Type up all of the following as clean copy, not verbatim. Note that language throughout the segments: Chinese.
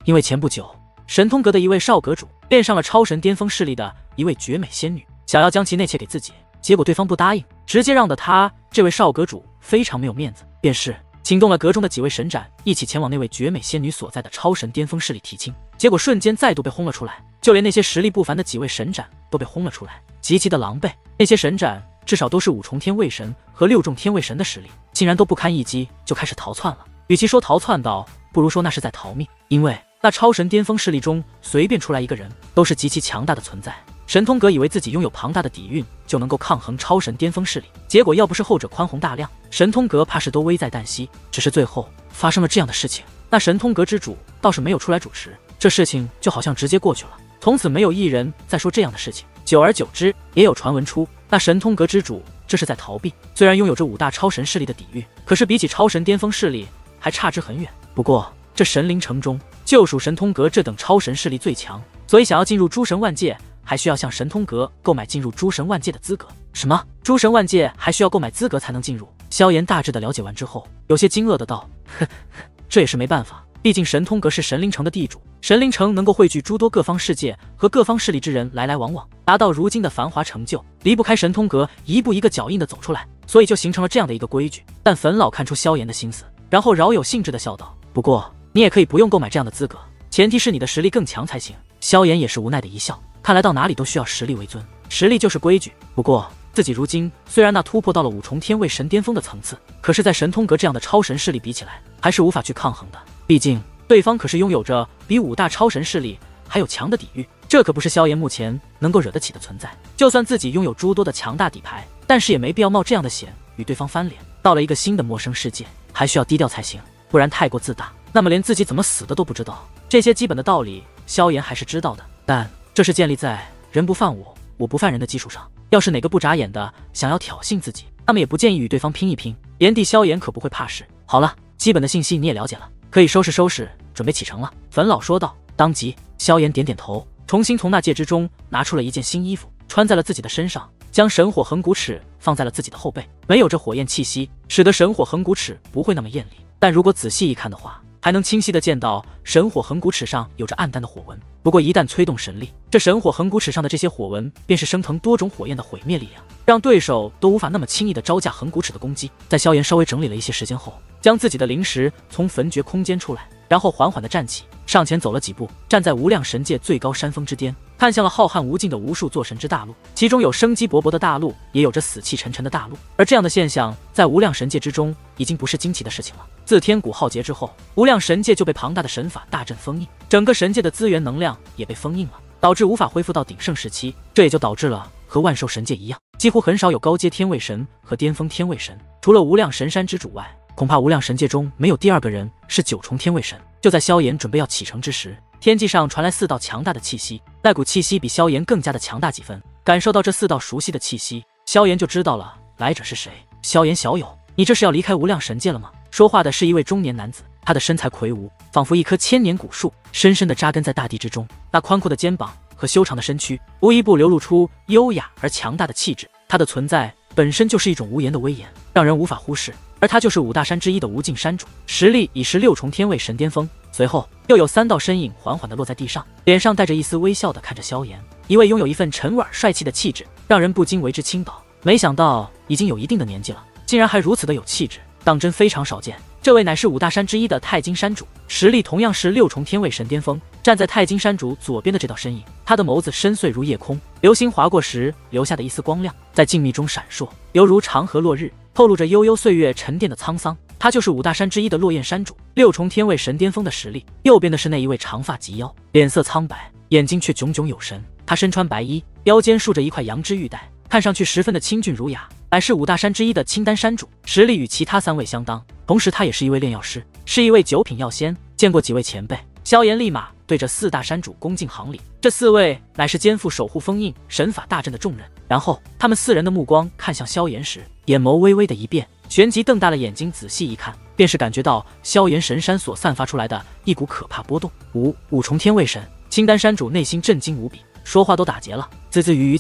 因为前不久神通阁的一位少阁主恋上了超神巅峰势力的一位绝美仙女，想要将其内妾给自己，结果对方不答应，直接让得他这位少阁主非常没有面子，便是请动了阁中的几位神斩，一起前往那位绝美仙女所在的超神巅峰势力提亲。结果瞬间再度被轰了出来，就连那些实力不凡的几位神斩都被轰了出来，极其的狼狈。那些神斩至少都是5重天位神和6重天位神的实力，竟然都不堪一击就开始逃窜了。与其说逃窜到，不如说那是在逃命，因为那超神巅峰势力中随便出来一个人都是极其强大的存在。神通阁以为自己拥有庞大的底蕴就能够抗衡超神巅峰势力，结果要不是后者宽宏大量，神通阁怕是都危在旦夕。只是最后发生了这样的事情，那神通阁之主倒是没有出来主持，这事情就好像直接过去了，从此没有一人再说这样的事情。久而久之，也有传闻出那神通阁之主这是在逃避，虽然拥有着5大超神势力的底蕴，可是比起超神巅峰势力还差之很远。不过这神灵城中就属神通阁这等超神势力最强，所以想要进入诸神万界还需要向神通阁购买进入诸神万界的资格。什么？诸神万界还需要购买资格才能进入？萧炎大致的了解完之后，有些惊愕的道：呵，这也是没办法，毕竟神通阁是神灵城的地主，神灵城能够汇聚诸多各方世界和各方势力之人来来往往，达到如今的繁华成就，离不开神通阁一步一个脚印的走出来，所以就形成了这样的一个规矩。但粉老看出萧炎的心思，然后饶有兴致的笑道：不过你也可以不用购买这样的资格，前提是你的实力更强才行。萧炎也是无奈的一笑，看来到哪里都需要实力为尊，实力就是规矩。不过自己如今虽然那突破到了5重天位神巅峰的层次，可是在神通阁这样的超神势力比起来，还是无法去抗衡的。毕竟对方可是拥有着比5大超神势力还有强的底蕴，这可不是萧炎目前能够惹得起的存在。就算自己拥有诸多的强大底牌，但是也没必要冒这样的险与对方翻脸。到了一个新的陌生世界，还需要低调才行，不然太过自大，那么连自己怎么死的都不知道。这些基本的道理萧炎还是知道的，但这是建立在人不犯我，我不犯人的基础上。要是哪个不眨眼的想要挑衅自己，那么也不建议与对方拼一拼。炎帝萧炎可不会怕事。好了，基本的信息你也了解了，可以收拾收拾，准备启程了。粉老说道。当即萧炎点点头，重新从那戒之中拿出了一件新衣服，穿在了自己的身上，将神火横骨尺放在了自己的后背。没有这火焰气息，使得神火横骨尺不会那么艳丽，但如果仔细一看的话，还能清晰地见到神火横骨尺上有着暗淡的火纹。不过一旦催动神力，这神火横骨尺上的这些火纹便是升腾多种火焰的毁灭力量，让对手都无法那么轻易地招架横骨尺的攻击。在萧炎稍微整理了一些时间后，将自己的灵石从焚诀空间出来，然后缓缓地站起，上前走了几步，站在无量神界最高山峰之巅，看向了浩瀚无尽的无数座神之大陆，其中有生机勃勃的大陆，也有着死气沉沉的大陆。而这样的现象在无量神界之中已经不是惊奇的事情了。自天古浩劫之后，无量神界就被庞大的神法大阵封印，整个神界的资源能量也被封印了，导致无法恢复到鼎盛时期。这也就导致了和万兽神界一样，几乎很少有高阶天位神和巅峰天位神，除了无量神山之主外，恐怕无量神界中没有第2个人是9重天位神。就在萧炎准备要启程之时，天际上传来4道强大的气息，那股气息比萧炎更加的强大几分。感受到这4道熟悉的气息，萧炎就知道了来者是谁。萧炎小友，你这是要离开无量神界了吗？说话的是一位中年男子，他的身材魁梧，仿佛一棵千年古树，深深地扎根在大地之中。那宽阔的肩膀和修长的身躯，无一不流露出优雅而强大的气质。他的存在本身就是一种无言的威严，让人无法忽视。而他就是5大山之一的无尽山主，实力已是6重天位神巅峰。随后又有3道身影缓缓地落在地上，脸上带着一丝微笑地看着萧炎，一位拥有一份沉稳帅气的气质，让人不禁为之倾倒。没想到已经有一定的年纪了，竟然还如此的有气质，当真非常少见。这位乃是5大山之一的太金山主，实力同样是6重天位神巅峰。站在太金山主左边的这道身影，他的眸子深邃如夜空，流星划过时留下的一丝光亮，在静谧中闪烁，犹如长河落日，透露着悠悠岁月沉淀的沧桑。他就是5大山之一的落雁山主，6重天位神巅峰的实力。右边的是那一位长发及腰，脸色苍白，眼睛却炯炯有神。他身穿白衣，腰间束着一块羊脂玉带，看上去十分的清俊儒雅，乃是5大山之一的青丹山主，实力与其他3位相当。同时他也是一位炼药师，是一位9品药仙，见过几位前辈。萧炎立马对着4大山主恭敬行礼，这4位乃是肩负守护封印神法大阵的重任。然后他们4人的目光看向萧炎时，眼眸微微的一变，旋即瞪大了眼睛，仔细一看，便是感觉到萧炎神山所散发出来的一股可怕波动。五重天位神，青丹山主内心震惊无比，说话都打结了，自自语语起来。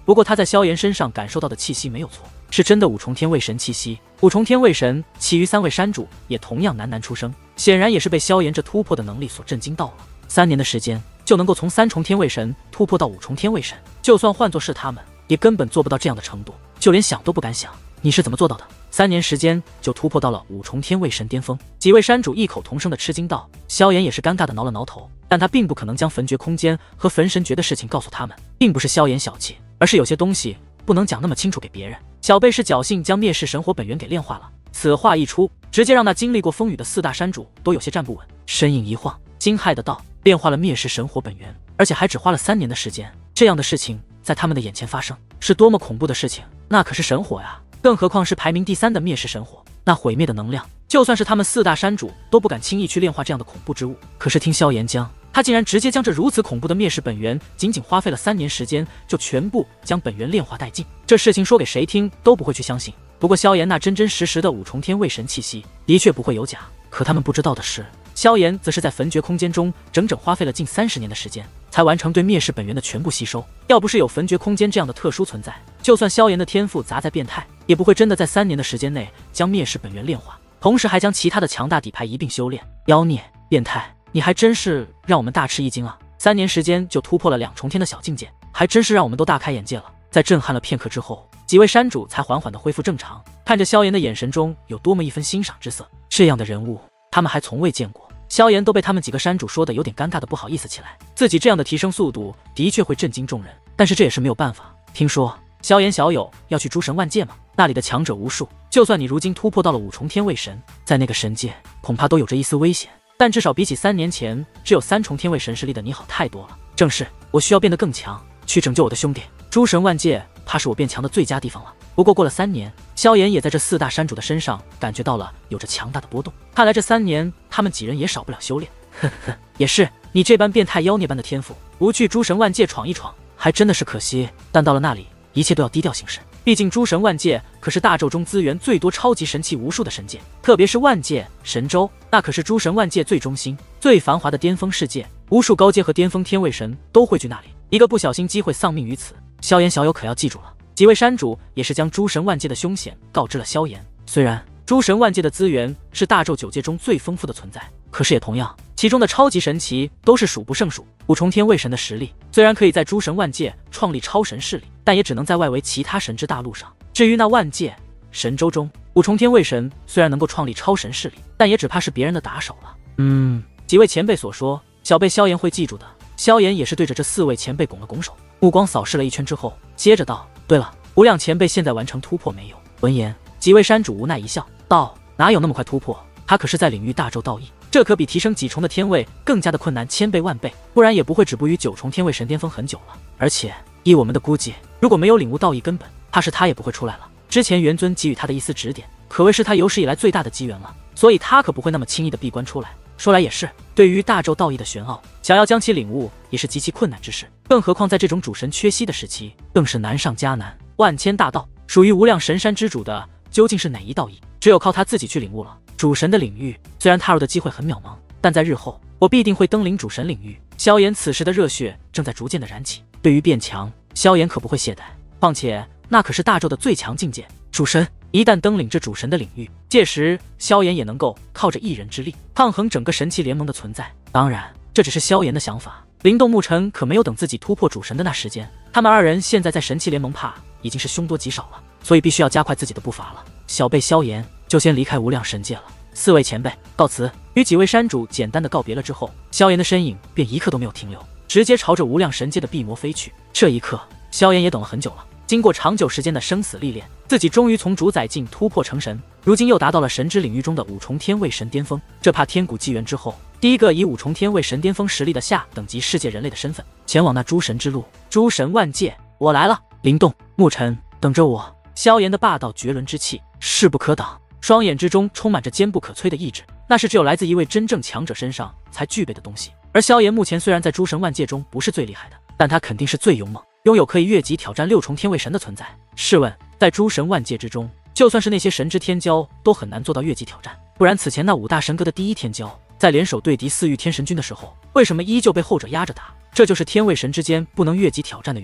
不过他在萧炎身上感受到的气息没有错，是真的五重天卫神气息。五重天卫神，其余3位山主也同样喃喃出声，显然也是被萧炎这突破的能力所震惊到了。3年的时间就能够从3重天卫神突破到5重天卫神，就算换作是他们，也根本做不到这样的程度，就连想都不敢想。你是怎么做到的？3年时间就突破到了5重天卫神巅峰。几位山主异口同声的吃惊道。萧炎也是尴尬的挠了挠头，但他并不可能将焚诀空间和焚神诀的事情告诉他们，并不是萧炎小气，而是有些东西不能讲那么清楚给别人。小贝是侥幸将灭世神火本源给炼化了，此话一出，直接让那经历过风雨的4大山主都有些站不稳，身影一晃，惊骇的道：炼化了灭世神火本源，而且还只花了3年的时间，这样的事情在他们的眼前发生，是多么恐怖的事情！那可是神火呀，更何况是排名第3的灭世神火，那毁灭的能量，就算是他们4大山主都不敢轻易去炼化这样的恐怖之物。可是听萧炎讲，他竟然直接将这如此恐怖的灭世本源，仅仅花费了3年时间就全部将本源炼化殆尽，这事情说给谁听都不会去相信。不过萧炎那真真实实的5重天卫神气息的确不会有假，可他们不知道的是，萧炎则是在焚诀空间中整整花费了近30年的时间，才完成对灭世本源的全部吸收。要不是有焚诀空间这样的特殊存在，就算萧炎的天赋杂在变态，也不会真的在3年的时间内将灭世本源炼化，同时还将其他的强大底牌一并修炼。妖孽变态，你还真是让我们大吃一惊啊！3年时间就突破了2重天的小境界，还真是让我们都大开眼界了。在震撼了片刻之后，几位山主才缓缓地恢复正常，看着萧炎的眼神中有多么一分欣赏之色。这样的人物，他们还从未见过。萧炎都被他们几个山主说的有点尴尬的不好意思起来，自己这样的提升速度的确会震惊众人，但是这也是没有办法。听说萧炎小友要去诸神万界吗？那里的强者无数，就算你如今突破到了5重天卫神，在那个神界恐怕都有着一丝危险，但至少比起3年前只有3重天卫神实力的你好太多了。正是，我需要变得更强，去拯救我的兄弟。诸神万界怕是我变强的最佳地方了。不过过了3年，萧炎也在这4大山主的身上感觉到了有着强大的波动，看来这3年他们几人也少不了修炼。呵呵，也是，你这般变态妖孽般的天赋，不去诸神万界闯一闯，还真的是可惜。但到了那里，一切都要低调行事，毕竟诸神万界可是大宙中资源最多、超级神器无数的神界，特别是万界神州，那可是诸神万界最中心、最繁华的巅峰世界，无数高阶和巅峰天位神都汇聚那里，一个不小心机会丧命于此。萧炎小友可要记住了。几位山主也是将诸神万界的凶险告知了萧炎。虽然诸神万界的资源是大宙9界中最丰富的存在，可是也同样，其中的超级神奇都是数不胜数。5重天卫神的实力虽然可以在诸神万界创立超神势力，但也只能在外围其他神之大陆上。至于那万界神州中，5重天卫神虽然能够创立超神势力，但也只怕是别人的打手了。几位前辈所说，小辈萧炎会记住的。萧炎也是对着这4位前辈拱了拱手，目光扫视了一圈之后，接着道：对了，无量前辈现在完成突破没有？闻言，几位山主无奈一笑，道：哪有那么快突破？他可是在领域大宙道义，这可比提升几重的天位更加的困难千倍万倍，不然也不会止步于9重天位神巅峰很久了。而且依我们的估计，如果没有领悟道义根本，怕是他也不会出来了。之前元尊给予他的一丝指点，可谓是他有史以来最大的机缘了，所以他可不会那么轻易的闭关出来。说来也是，对于大宙道义的玄奥，想要将其领悟也是极其困难之事，更何况在这种主神缺席的时期，更是难上加难。万千大道，属于无量神山之主的究竟是哪一道义？只有靠他自己去领悟了。主神的领域虽然踏入的机会很渺茫，但在日后我必定会登临主神领域。萧炎此时的热血正在逐渐的燃起，对于变强，萧炎可不会懈怠，况且那可是大宙的最强境界，主神。一旦登领这主神的领域，届时萧炎也能够靠着一人之力抗衡整个神器联盟的存在。当然，这只是萧炎的想法。灵动牧尘可没有等自己突破主神的那时间，他们2人现在在神器联盟怕已经是凶多吉少了，所以必须要加快自己的步伐了。小辈萧炎就先离开无量神界了，4位前辈告辞。与几位山主简单的告别了之后，萧炎的身影便一刻都没有停留，直接朝着无量神界的碧魔飞去。这一刻，萧炎也等了很久了。经过长久时间的生死历练，自己终于从主宰境突破成神，如今又达到了神之领域中的5重天卫神巅峰。这怕天古纪元之后，第一个以5重天卫神巅峰实力的下等级世界人类的身份，前往那诸神之路。诸神万界，我来了！灵动、牧尘，等着我！萧炎的霸道绝伦之气，势不可挡，双眼之中充满着坚不可摧的意志，那是只有来自一位真正强者身上才具备的东西。而萧炎目前虽然在诸神万界中不是最厉害的，但他肯定是最勇猛，拥有可以越级挑战6重天卫神的存在。试问，在诸神万界之中，就算是那些神之天骄都很难做到越级挑战，不然此前那5大神阁的第一天骄在联手对敌4域天神君的时候，为什么依旧被后者压着打？这就是天卫神之间不能越级挑战的原因。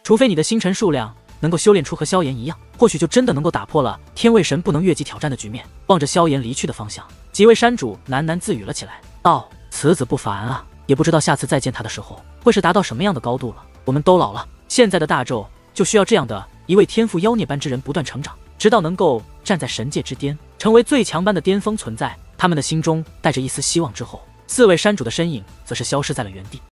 除非你的星辰数量能够修炼出和萧炎一样，或许就真的能够打破了天位神不能越级挑战的局面。望着萧炎离去的方向，几位山主喃喃自语了起来，道：“此子不凡啊，也不知道下次再见他的时候会是达到什么样的高度了。我们都老了，现在的大纣就需要这样的一位天赋妖孽般之人不断成长，直到能够站在神界之巅，成为最强般的巅峰存在。”他们的心中带着一丝希望之后，4位山主的身影则是消失在了原地。